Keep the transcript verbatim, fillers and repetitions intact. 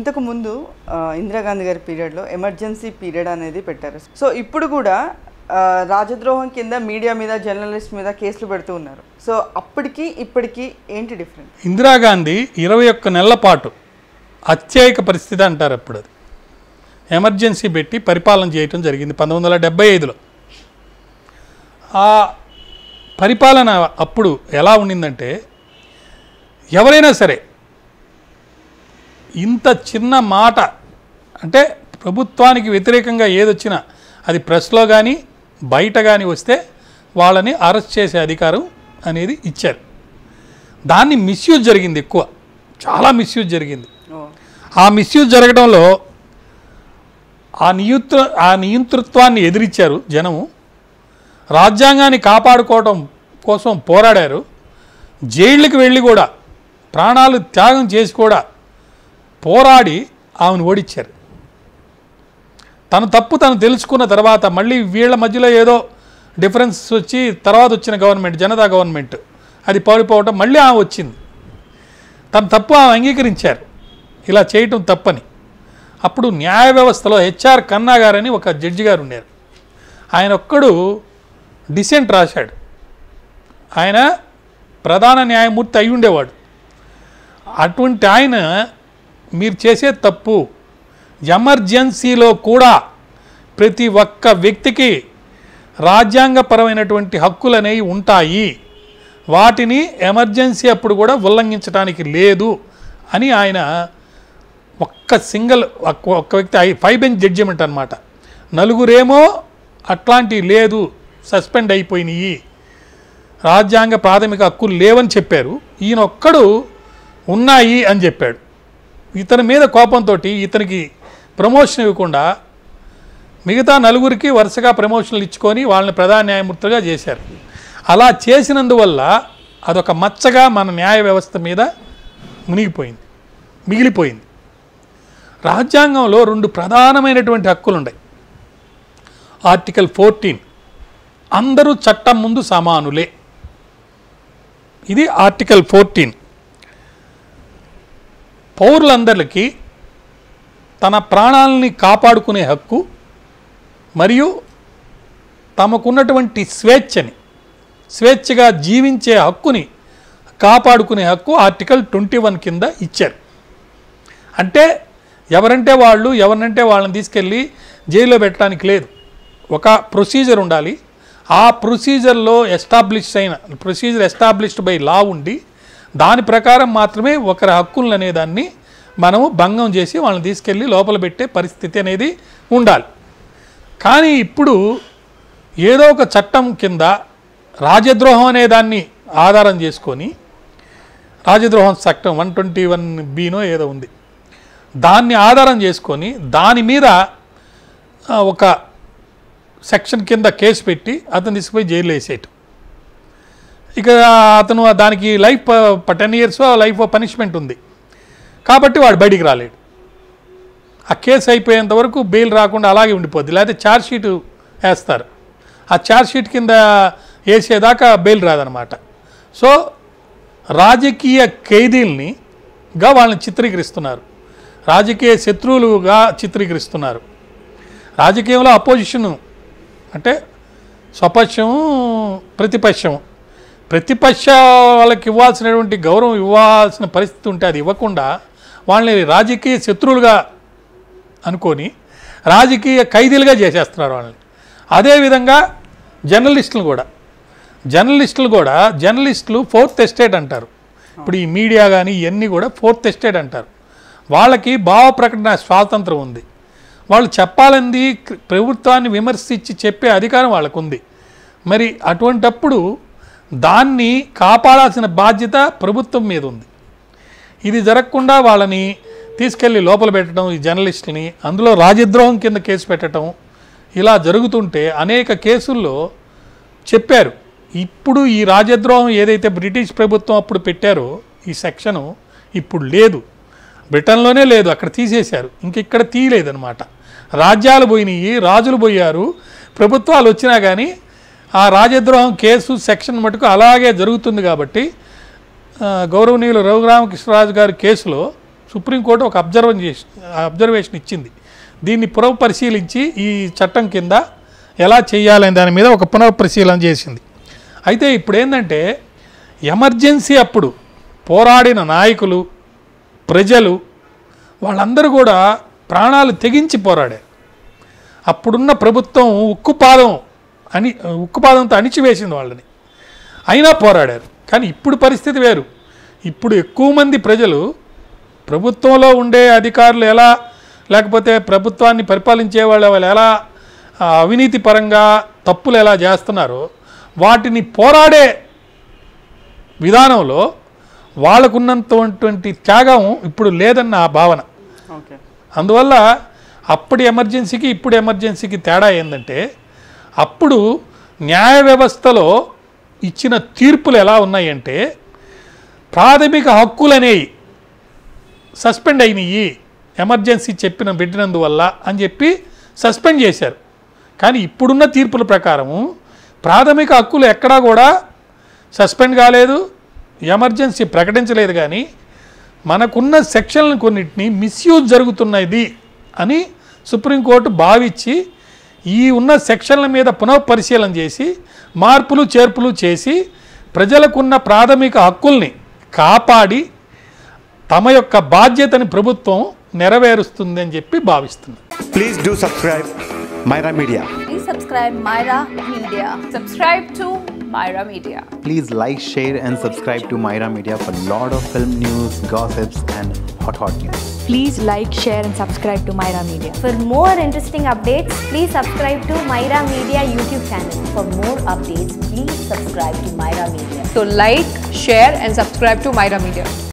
ఇంతకు ముందు ఇందిరాగాంధీ గారి పీరియడ్లో ఎమర్జెన్సీ పీరియడ్ అనేది పెట్టారు. సో ఇప్పుడు కూడా రాజద్రోహం కింద మీడియా మీద జర్నలిస్ట్ మీద కేసులు పెడుతూ ఉన్నారు. సో అప్పటికి ఇప్పటికి ఏంటి డిఫరెన్స్? ఇందిరాగాంధీ ఇరవై ఒక్క నెలల పాటు అత్యయిక పరిస్థితి అంటారు. అప్పుడు అది ఎమర్జెన్సీ పెట్టి పరిపాలన చేయటం జరిగింది పంతొమ్మిది వందల డెబ్బై ఐదులో. ఆ పరిపాలన అప్పుడు ఎలా ఉండిందంటే, ఎవరైనా సరే ఇంత చిన్న మాట అంటే ప్రభుత్వానికి వ్యతిరేకంగా ఏదొచ్చినా అది ప్రెస్లో కానీ బయట కానీ వస్తే వాళ్ళని అరెస్ట్ చేసే అధికారం అనేది ఇచ్చారు. దాన్ని మిస్యూజ్ జరిగింది, ఎక్కువ చాలా మిస్యూజ్ జరిగింది. ఆ మిస్యూజ్ జరగడంలో ఆ నియంత్ర ఆ నియంతృత్వాన్ని ఎదిరించారు జనము. రాజ్యాంగాన్ని కాపాడుకోవడం కోసం పోరాడారు. జైళ్ళకి వెళ్ళి కూడా ప్రాణాలు త్యాగం చేసి కూడా పోరాడి ఆమెను ఓడించారు. తన తప్పు తను తెలుసుకున్న తర్వాత మళ్ళీ వీళ్ళ మధ్యలో ఏదో డిఫరెన్స్ వచ్చి తర్వాత వచ్చిన గవర్నమెంట్ జనతా గవర్నమెంట్ అది పడిపోవటం, మళ్ళీ ఆమె వచ్చింది. తన తప్పు ఆమె అంగీకరించారు, ఇలా చేయటం తప్పని. అప్పుడు న్యాయ వ్యవస్థలో హెచ్ఆర్ ఖన్నా గారని ఒక జడ్జి గారు ఉన్నారు. ఆయన ఒక్కడు డిసెంట్ రాశాడు. ఆయన ప్రధాన న్యాయమూర్తి అయి ఉండేవాడు. అటువంటి ఆయన మీరు చేసే తప్పు, ఎమర్జెన్సీలో కూడా ప్రతి ఒక్క వ్యక్తికి రాజ్యాంగపరమైనటువంటి హక్కులు అనేవి ఉంటాయి, వాటిని ఎమర్జెన్సీ అప్పుడు కూడా ఉల్లంఘించడానికి లేదు అని ఆయన ఒక్క సింగిల్ ఒక్క వ్యక్తి ఫైవ్ బెంచ్ జడ్జిమెంట్ అనమాట. నలుగురేమో అట్లాంటివి లేదు, సస్పెండ్ అయిపోయినాయి, రాజ్యాంగ ప్రాథమిక హక్కులు లేవని చెప్పారు. ఈయన ఒక్కడు ఉన్నాయి అని చెప్పాడు. ఇతని మీద కోపంతో ఇతనికి ప్రమోషన్ ఇవ్వకుండా మిగతా నలుగురికి వరుసగా ప్రమోషన్లు ఇచ్చుకొని వాళ్ళని ప్రధాన న్యాయమూర్తిగా చేశారు. అలా చేసినందువల్ల అదొక మచ్చగా మన న్యాయ వ్యవస్థ మీద మునిగిపోయింది, మిగిలిపోయింది. రాజ్యాంగంలో రెండు ప్రధానమైనటువంటి హక్కులు ఉన్నాయి. ఆర్టికల్ ఫోర్టీన్, అందరూ చట్టం ముందు సమానులే. ఇది ఆర్టికల్ ఫోర్టీన్. పౌరులందరికీ తన ప్రాణాలని కాపాడుకునే హక్కు మరియు తమకున్నటువంటి స్వేచ్ఛని, స్వేచ్ఛగా జీవించే హక్కుని కాపాడుకునే హక్కు ఆర్టికల్ ట్వంటీ వన్ కింద ఇచ్చారు. అంటే ఎవరంటే వాళ్ళు, ఎవరినంటే వాళ్ళని తీసుకెళ్ళి జైల్లో పెట్టడానికి లేదు. ఒక ప్రొసీజర్ ఉండాలి. ఆ ప్రొసీజర్లో ఎస్టాబ్లిష్ అయిన ప్రొసీజర్ ఎస్టాబ్లిష్డ్ బై లా ఉండి దాని ప్రకారం మాత్రమే ఒకరి హక్కులను అనేదాన్ని మనము భంగం చేసి వాళ్ళని తీసుకెళ్ళి లోపల పెట్టే పరిస్థితి అనేది ఉండాలి. కానీ ఇప్పుడు ఏదో ఒక చట్టం కింద రాజద్రోహం అనేదాన్ని ఆధారం చేసుకొని, రాజద్రోహం చట్టం వన్ ట్వంటీ వన్ బీనో ఏదో ఉంది, దాన్ని ఆధారం చేసుకొని దాని మీద ఒక సెక్షన్ కింద కేసు పెట్టి అతను తీసుకుపోయి జైలు వేసేయటం. ఇక అతను దానికి life ten years life punishment ఉంది కాబట్టి వాడు బయటికి రాలేడు. ఆ కేసు అయిపోయేంత వరకు బెయిల్ రాకుండా అలాగే ఉండిపోద్ది. లేకపోతే ఛార్జ్షీట్ వేస్తారు, ఆ ఛార్జ్షీట్ కింద వేసేదాకా బెయిల్ రాదనమాట. సో రాజకీయ ఖైదీల్నిగా వాళ్ళని చిత్రీకరిస్తున్నారు, రాజకీయ శత్రువులుగా చిత్రీకరిస్తున్నారు. రాజకీయంలో అపోజిషను అంటే స్వపక్షము ప్రతిపక్షము, ప్రతిపక్ష వాళ్ళకి ఇవ్వాల్సినటువంటి గౌరవం ఇవ్వాల్సిన పరిస్థితి ఉంటే అది ఇవ్వకుండా వాళ్ళని రాజకీయ శత్రువులుగా అనుకొని రాజకీయ ఖైదీలుగా చేసేస్తున్నారు వాళ్ళని. అదేవిధంగా జర్నలిస్టులు కూడా జర్నలిస్టులు కూడా జర్నలిస్టులు ఫోర్త్ ఎస్టేట్ అంటారు. ఇప్పుడు ఈ మీడియా కానీ ఇవన్నీ కూడా ఫోర్త్ ఎస్టేట్ అంటారు. వాళ్ళకి భావ ప్రకటన స్వాతంత్రం ఉంది. వాళ్ళు చెప్పాలంది ప్రభుత్వాన్ని విమర్శించి చెప్పే అధికారం వాళ్ళకు ఉంది. మరి అటువంటప్పుడు దాన్ని కాపాడాల్సిన బాధ్యత ప్రభుత్వం మీద ఉంది. ఇది జరగకుండా వాళ్ళని తీసుకెళ్ళి లోపల పెట్టడం, ఈ జర్నలిస్టులని అందులో రాజద్రోహం కింద కేసు పెట్టడం ఇలా జరుగుతుంటే అనేక కేసుల్లో చెప్పారు. ఇప్పుడు ఈ రాజద్రోహం ఏదైతే బ్రిటిష్ ప్రభుత్వం అప్పుడు పెట్టారో ఈ సెక్షను ఇప్పుడు లేదు, బ్రిటన్లోనే లేదు, అక్కడ తీసేశారు, ఇంక ఇక్కడ తీయలేదన్నమాట. రాజ్యాలు పోయినాయి, రాజులు పోయారు, ప్రభుత్వాలు వచ్చినా కానీ ఆ రాజద్రోహం కేసు సెక్షన్ మటుకు అలాగే జరుగుతుంది. కాబట్టి గౌరవనీయులు రఘురామకృష్ణరాజు గారి కేసులో సుప్రీంకోర్టు ఒక అబ్జర్వన్ చేసి అబ్జర్వేషన్ ఇచ్చింది. దీన్ని పునఃపరిశీలించి ఈ చట్టం కింద ఎలా చేయాలనే దాని మీద ఒక పునఃపరిశీలన చేసింది. అయితే ఇప్పుడు ఏంటంటే ఎమర్జెన్సీ అప్పుడు పోరాడిన నాయకులు, ప్రజలు వాళ్ళందరూ కూడా ప్రాణాలు తెగించి పోరాడారు. అప్పుడున్న ప్రభుత్వం ఉక్కుపాదం అని ఉక్కుపాదంతో అణిచివేసింది వాళ్ళని, అయినా పోరాడారు. కానీ ఇప్పుడు పరిస్థితి వేరు. ఇప్పుడు ఎక్కువ మంది ప్రజలు ప్రభుత్వంలో ఉండే అధికారులు ఎలా, లేకపోతే ప్రభుత్వాన్ని పరిపాలించే వాళ్ళు వాళ్ళు ఎలా అవినీతి పరంగా తప్పులు ఎలా చేస్తున్నారో వాటిని పోరాడే విధానంలో వాళ్ళకున్నంతటువంటి త్యాగం ఇప్పుడు లేదన్న ఆ భావన. అందువల్ల అప్పటి ఎమర్జెన్సీకి ఇప్పుడు ఎమర్జెన్సీకి తేడా ఏంటంటే, అప్పుడు న్యాయ వ్యవస్థలో ఇచ్చిన తీర్పులు ఎలా ఉన్నాయంటే ప్రాథమిక హక్కులు అనేవి సస్పెండ్ అయినాయి ఎమర్జెన్సీ చెప్పిన పెట్టినందువల్ల అని చెప్పి సస్పెండ్ చేశారు. కానీ ఇప్పుడున్న తీర్పుల ప్రకారము ప్రాథమిక హక్కులు ఎక్కడా కూడా సస్పెండ్ కాలేదు, ఎమర్జెన్సీ ప్రకటించలేదు. కానీ మనకున్న సెక్షన్లను కొన్నిటిని మిస్యూజ్ జరుగుతున్నది అని సుప్రీంకోర్టు భావించి ఈ ఉన్న సెక్షన్ల మీద పునఃపరిశీలన చేసి మార్పులు చేర్పులు చేసి ప్రజలకున్న ప్రాథమిక హక్కుల్ని కాపాడి తమ యొక్క బాధ్యతని ప్రభుత్వం నెరవేరుస్తుంది అని చెప్పి భావిస్తుంది. Please do subscribe Myra Media. Please subscribe Myra Media. Subscribe to Myra Media. Please like, share and subscribe to Myra Media for lot of film news, gossips and hot hot news. Please like, share and subscribe to Myra Media. For more interesting updates, please subscribe to Myra Media YouTube channel. For more updates, please subscribe to Myra Media. So like, share and subscribe to Myra Media.